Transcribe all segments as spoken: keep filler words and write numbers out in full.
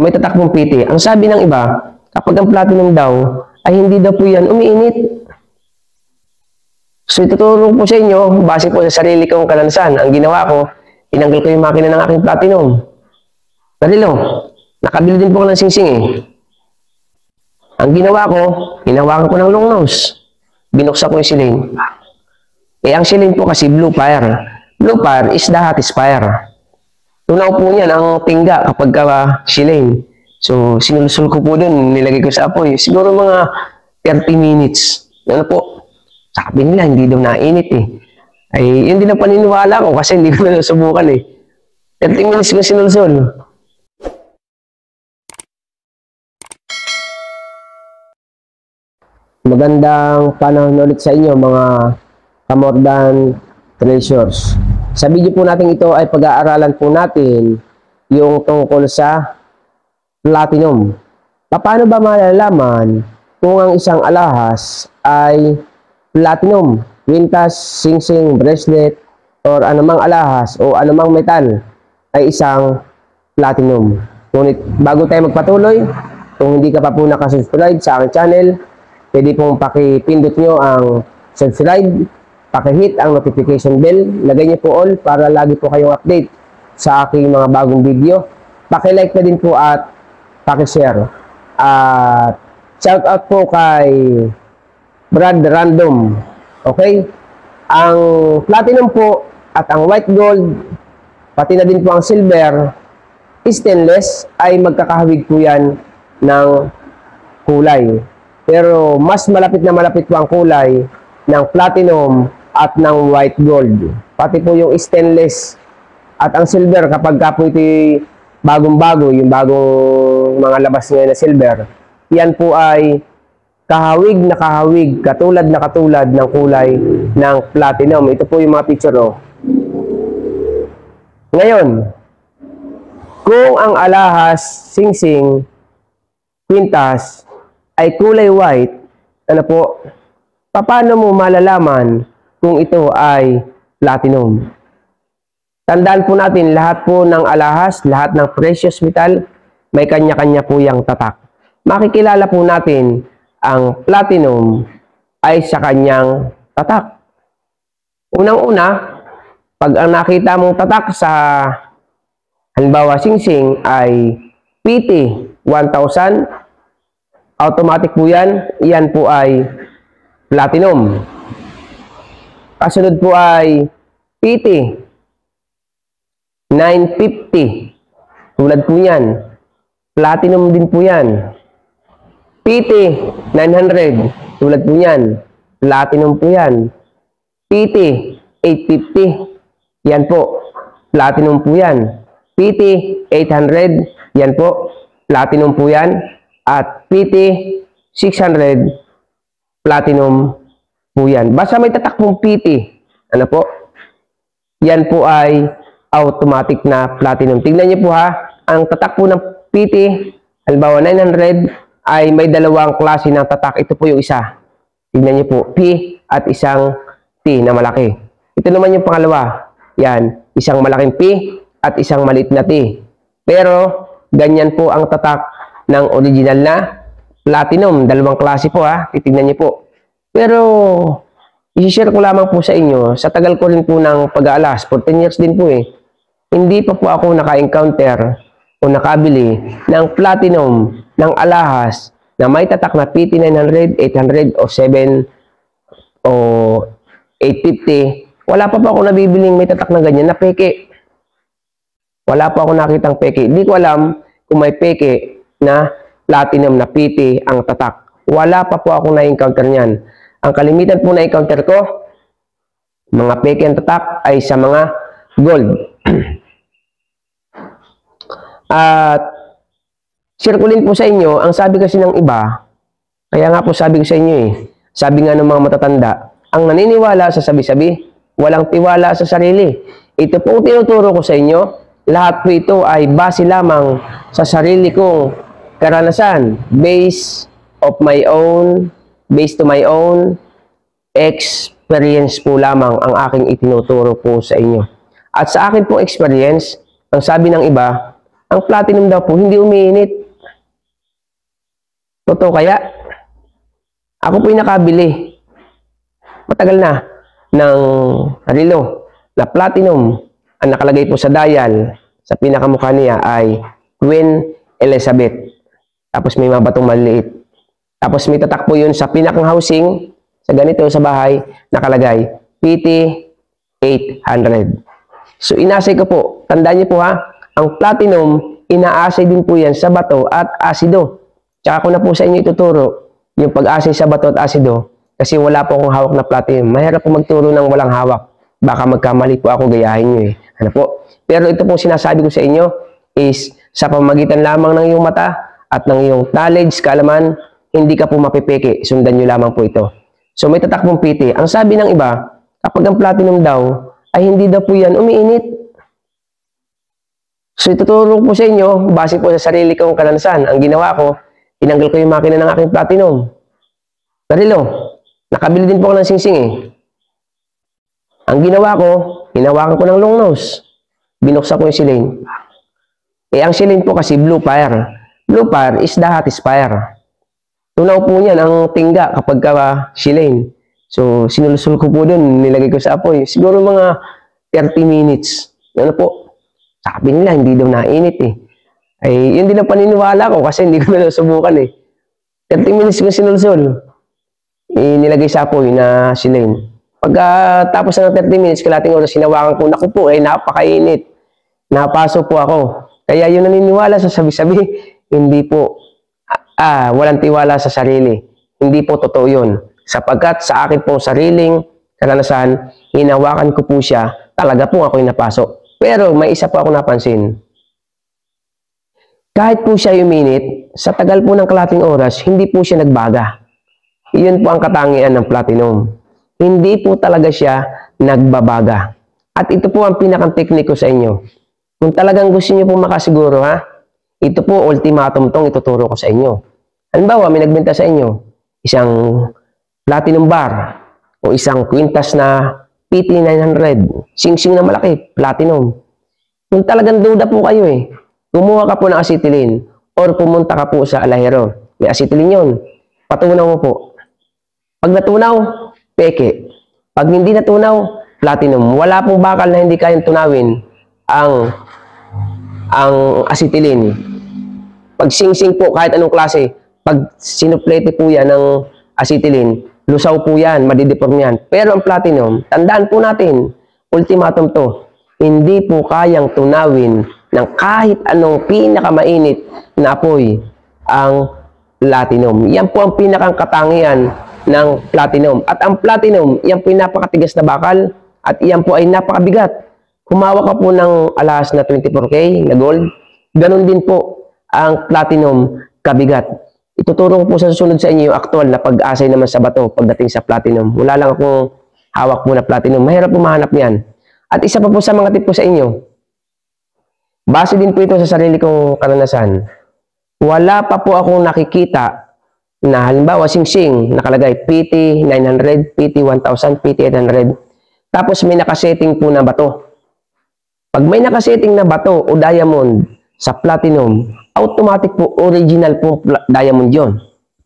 may tatak pong P T. Ang sabi ng iba, kapag ang platinum daw, ay hindi daw po yan umiinit. So, ituturo po sa inyo, base po sa sarili kong karanasan. Ang ginawa ko, tinanggal ko yung makina ng aking platinum. Dalilo, nakabili din po ko ng singsing eh. Ang ginawa ko, hinawakan ko ng long nose. Binuksan ko yung silane. Eh, ang silane po kasi blue fire. Blue fire is the hottest fire. Tunaw po niyan ang tingga kapag uh, silane. So, sinulusol ko po dun, nilagay ko sa apoy. Siguro mga thirty minutes. Ano po? Sabi nila, hindi daw nainit eh. Ay, yun din ang paniniwala ko kasi hindi ko na nasubukan eh. thirty minutes ko sinulusol. Magandang panahon ulit sa inyo mga Kamordan Treasures. Sa video po natin ito ay pag-aaralan po natin yung tungkol sa platinum. Paano ba malalaman kung ang isang alahas ay platinum, kwintas, singsing, bracelet, or anumang alahas o anumang metal ay isang platinum? Ngunit bago tayo magpatuloy, kung hindi ka pa po nakasubscribe sa aking channel, pwede pong pakipindot nyo ang subscribe, pakihit ang notification bell, lagay nyo po all para lagi po kayong update sa aking mga bagong video. Pakilike na din po at pakishare. At shout out po kay Brad Random. Okay? Ang platinum po at ang white gold, pati na din po ang silver, stainless, ay magkakahawig po yan ng kulay. Pero mas malapit na malapit po ang kulay ng platinum at ng white gold. Pati po yung stainless at ang silver, kapag ka po ito bagong-bago, yung bagong mga labas ngayon na silver, yan po ay kahawig na kahawig, katulad na katulad ng kulay ng platinum. Ito po yung mga picture, oh. Ngayon, kung ang alahas, singsing, kwintas ay kulay white, ano po, paano mo malalaman kung ito ay platinum? Tandaan po natin, lahat po ng alahas, lahat ng precious metal, may kanya-kanya po yung tatak. Makikilala po natin ang platinum ay sa kanyang tatak. Unang-una, pag ang nakita mong tatak sa halimbawa singsing ay P T one thousand, automatic po yan, yan po ay platinum. Kasunod po ay P T nine fifty, tulad po yan, platinum din po yan. P T nine hundred, tulad po yan, platinum po yan. P T eight fifty, yan po, platinum po yan. P T eight hundred, yan po, platinum po yan. At P T six hundred, platinum po yan. Basta may tatak pong P T, ano po, yan po ay automatic na platinum. Tingnan niyo po ha, ang tatak po ng P T, halimbawa nine hundred, ay may dalawang klase ng tatak. Ito po yung isa. Tingnan niyo po, P at isang T na malaki. Ito naman yung pangalawa. Yan, isang malaking P at isang maliit na T. Pero, ganyan po ang tatak ng original na platinum. Dalawang klase po ha, titignan niyo po. Pero, i-share ko lamang po sa inyo, sa tagal ko rin po ng pag-aalas, fourteen years din po eh, hindi pa po ako naka-encounter o nakabili ng platinum ng alahas na may tatak na P T nine hundred, eight hundred o seven o eight fifty. Wala pa po ako nabibiling may tatak na ganyan na peke. Wala pa ako nakitang peke. Hindi ko alam kung may peke na platinum na P T ang tatak. Wala pa po ako na-encounter niyan. Ang kalimitan po na-encounter ko, mga peke ang tatak ay sa mga gold. At share ko din po sa inyo, ang sabi kasi ng iba, kaya nga po sabi ko sa inyo eh, sabi nga ng mga matatanda, ang naniniwala sa sabi-sabi, walang tiwala sa sarili. Ito pong tinuturo ko sa inyo, lahat po ito ay base lamang sa sarili kong karanasan, based of my own, based to my own experience po lamang ang aking itinuturo po sa inyo. At sa akin pong experience, ang sabi ng iba, Ang platinum daw po, hindi umiinit. Totoo kaya? Ako po yung nakabili. Matagal na ng relo na platinum. Ang nakalagay po sa dial, sa pinakamukha niya ay Queen Elizabeth. Tapos may mga batong maliit. Tapos may tatak po yun sa pinakang housing, sa ganito sa bahay, nakalagay P T eight hundred. So inasay ko po, tandaan niyo po ha, ang platinum, inaasay din po yan sa bato at asido. Tsaka ko na po sa inyo ituturo yung pag-asay sa bato at asido kasi wala po akong hawak na platinum. Mahirap po magturo ng walang hawak. Baka magkamali po ako, gayahin nyo eh. Ano po? Pero ito pong sinasabi ko sa inyo is sa pamagitan lamang ng iyong mata at ng iyong knowledge, kaalaman, hindi ka po mapipeke. Sundan nyo lamang po ito. So may tatak pong P T. Ang sabi ng iba, kapag ang platinum daw, ay hindi daw po yan umiinit. So ituturo ko po sa inyo, base po sa sarili kong karanasan. Ang ginawa ko, tinanggal ko yung makina ng aking platinum. Narilo, nakabili din po ako ng singsing eh. Ang ginawa ko, hinawakan ko ng long nose. Binuksan ko yung silane. Eh ang silane po kasi blue fire. Blue fire is the hottest fire. Tunaw po niyan ang tingga kapag ka silane. So, sinulusol ko po dun, nilagay ko sa apoy. Siguro mga thirty minutes. Ano po? Sabi nila, hindi daw nainit eh. Ay, yun din ang paniniwala ko kasi hindi ko na nasubukan eh. thirty minutes ko sinulusol. Eh, nilagay sa apoy na silane. Pagka tapos ng thirty minutes, kalating oras, sinawakan ko, naku po, eh, napakainit. Napaso po ako. Kaya yun naniniwala sa sabi-sabi, hindi po, ah, walang tiwala sa sarili. Hindi po totoo yun. Sapagkat sa akin pong sariling karanasan, hinawakan ko po siya, talaga po ako yung napasok. Pero may isa po ako napansin. Kahit po siya uminit, sa tagal po ng kalating oras, hindi po siya nagbaga. Iyon po ang katangian ng platinum. Hindi po talaga siya nagbabaga. At ito po ang pinakang tekniko sa inyo. Kung talagang gusto niyo po makasiguro, ha? Ito po, ultimatum tong ituturo ko sa inyo. Halimbawa, may nagbenta sa inyo, isang platinum bar o isang kwintas na P T nine hundred. Sing-sing na malaki, platinum. Kung talagang duda po kayo eh, kumuha ka po ng acetylene or pumunta ka po sa alahero. May acetylene yun. Patunaw mo po. Pag natunaw, peke. Pag hindi natunaw, platinum. Wala pong bakal na hindi kayang tunawin ang ang acetylene. Pag sing-sing po, kahit anong klase, pag sinuplete po yan ng acetylene, lusaw po yan, madideform yan. Pero ang platinum, tandaan po natin, ultimatum to, hindi po kayang tunawin ng kahit anong pinakamainit na apoy ang platinum. Yan po ang pinakang katangian ng platinum. At ang platinum, yan po ay napakatigas na bakal at yan po ay napakabigat. Kumawa ka po ng alas na twenty-four K na gold, ganun din po ang platinum kabigat. Ituturo ko po sa susunod sa inyo yung actual na pag-asay naman sa bato pagdating sa platinum. Wala lang akong hawak po na platinum. Mahirap po mahanap yan. At isa pa po sa mga tip po sa inyo, base din po ito sa sarili kong karanasan. Wala pa po akong nakikita na halimbawa sing-sing, nakalagay P T nine hundred, P T one thousand, P T eight hundred. Tapos may nakasetting po na bato. Pag may nakasetting na bato o diamond sa platinum, automatic po original po diamond yon.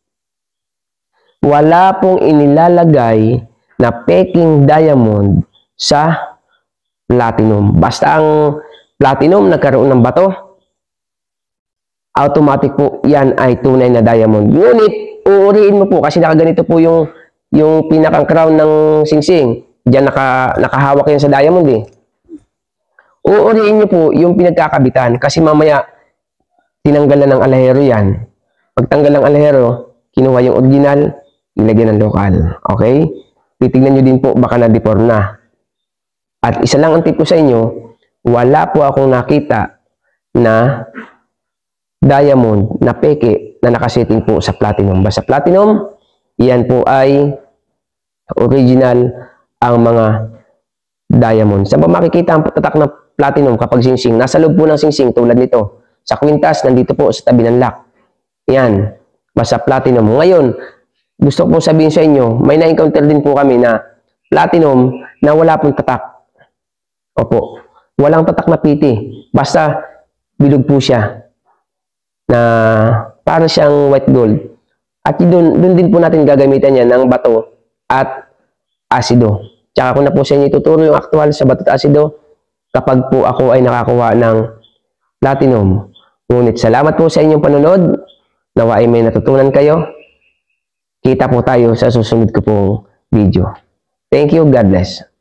Wala pong inilalagay na peking diamond sa platinum. Basta ang platinum nagkaroon ng bato, automatic po yan ay tunay na diamond. Ngunit, uuriin mo po kasi nakaganito po yung, yung pinakang crown ng singsing. Diyan naka, nakahawak yan sa diamond eh. Uuriin nyo po yung pinagkakabitan kasi mamaya tinanggalan ng alahero yan. Pagtanggal ng alahero, kinuha yung original, ilagyan ng lokal. Okay? Titignan nyo din po, baka na-deform na. At isa lang ang tip ko sa inyo, wala po akong nakita na diamond na peke na nakasetting po sa platinum. Basta platinum, yan po ay original ang mga diamond. Saan ba makikita ang tatak ng platinum kapag singsing? Nasa loob po ng singsing tulad nito. Sa kwintas, nandito po sa tabi ng lock. Yan. Basta platinum. Ngayon, gusto ko sabihin sa inyo, may na-encounter din po kami na platinum na wala pong tatak. Opo. Walang tatak na P T. Basta bilog po siya na para siyang white gold. At doon, doon din po natin gagamitan yan ng bato at asido. Tsaka ko na po sa inyo ituturo yung actual sa bato at asido kapag po ako ay nakakuha ng platinum. Ngunit salamat po sa inyong panonood. Nawa ay may natutunan kayo. Kita po tayo sa susunod ko pong video. Thank you. God bless.